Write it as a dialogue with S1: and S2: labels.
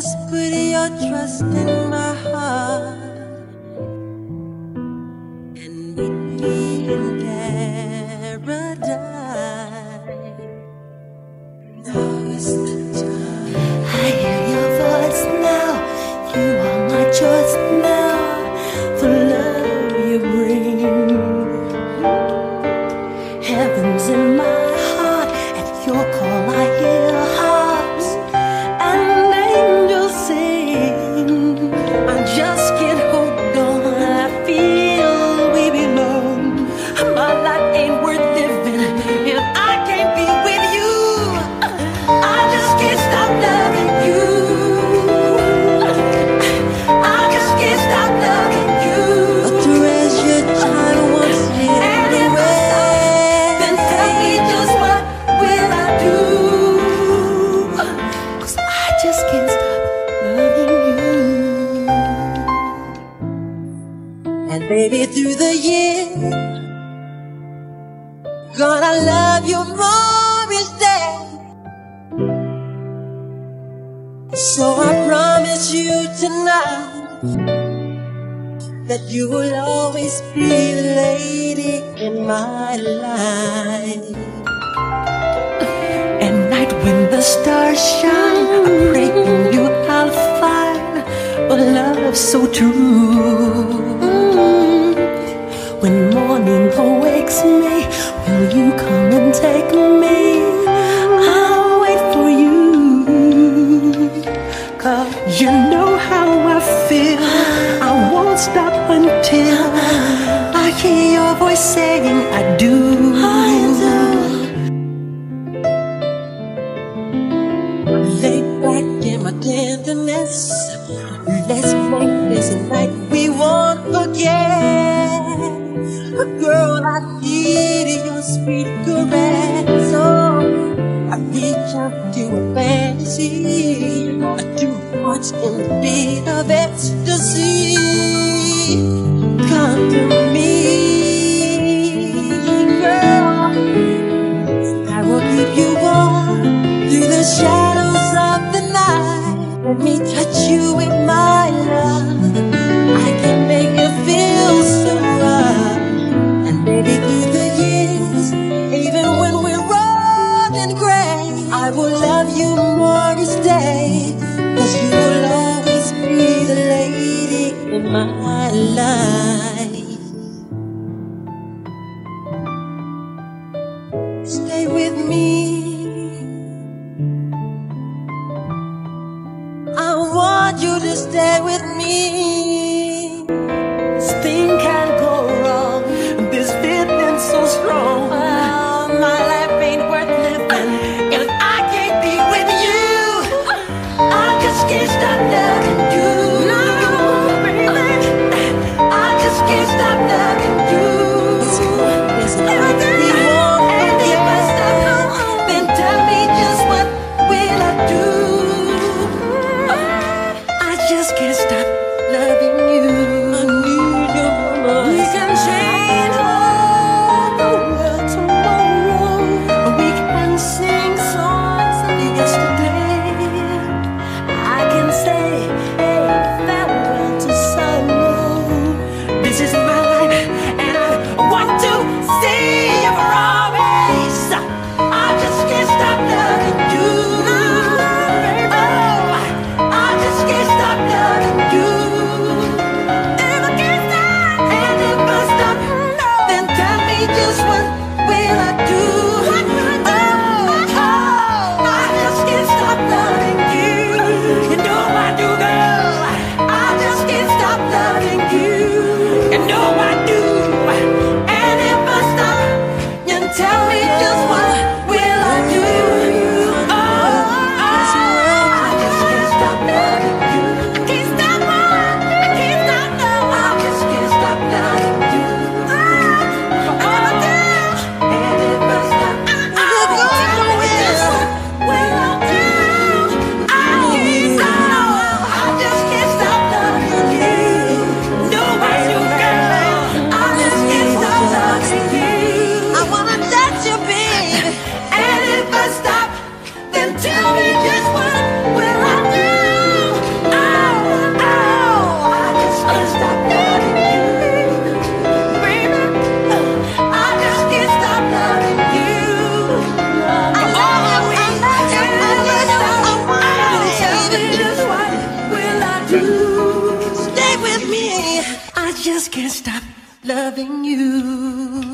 S1: just put your trust in my heart and meet me in paradise. Now is the time.
S2: I hear your voice now. You are my choice now. The love you bring. Heaven's in my heart. At your call I hear harps and angels sing. I just can't hold on. I feel we belong. My life ain't worth living if I can't be with you. I just can't stop loving you. I just can't stop loving you.
S1: A treasured time once hidden away.
S2: Then tell me just what will I do? 'Cause I just can't stop loving you.
S1: And baby, through the years, gonna love you more each day. So I promise you tonight that you will always be the lady in my life.
S2: At night when the stars shine, I pray in you I'll find a love so true. When morning awakes me, will you come and take me? I'll wait for you. 'Cause you know how I feel. I won't stop until I hear your voice saying I do.
S1: Lay back in my tenderness. Let's make this a night we won't forget. Girl, I need your sweet caress. Oh, I reach out to a fantasy. Too much in the beat of ecstasy. Come to me, girl. I will keep you warm through the shadows of the night. Let me touch you with my love. I can make you feel so right. And baby, through the years, even when we're old and gray, I will love you more each day. 'Cause you will always be the lady in my life. Stay with me. I want you to stay with me.
S2: This thing can't go wrong. This feeling so strong. My life ain't worth living if I can't be with you. I just can't stop loving you. No, baby. I just can't stop loving you.
S1: There's a night we won't
S2: And if I stop, then tell me just what will I do? I just can't stop loving you.
S1: I need you for my
S2: just can't stop loving you.